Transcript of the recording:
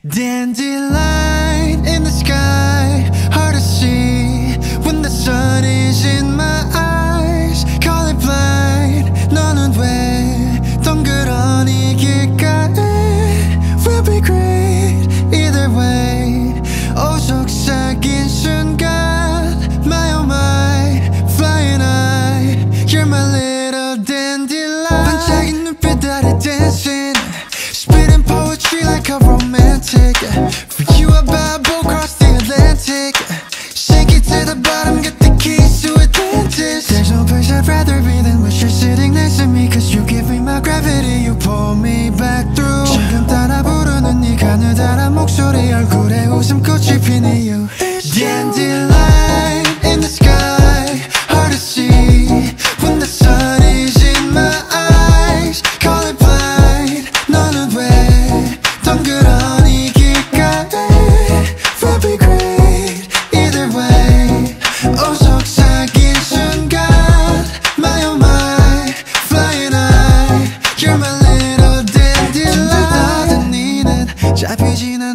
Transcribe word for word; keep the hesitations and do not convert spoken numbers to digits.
Dandelion in the sky, hard to see when the sun is in my eyes. Call it blind, 너는 왜 덩그러니 길가에? We'll be great either way. 오 속삭인 순간, my oh my, flying high. You're my little dandelion. 반짝인 눈빛 아래 dancing, spitting poetry like a romantic. For you I babble across the Atlantic. Shake it to the bottom, get the keys to Atlantis. There's no place I'd rather be than when you're sitting next to me. Cause you give me my gravity, you pull me back through. 지금 따라 부르는 네 가느다란 목소리, 얼굴에 웃음꽃이 피는 you. Dandelion in the sky, hard to see when the sun is in my eyes. Call it blind, 너는 왜 덩그러니 길가에? We'll be great either way. 오 속삭인 순간, my oh my, flying high. You're my little dandelion. 눈 뜨던 니는 잡히지는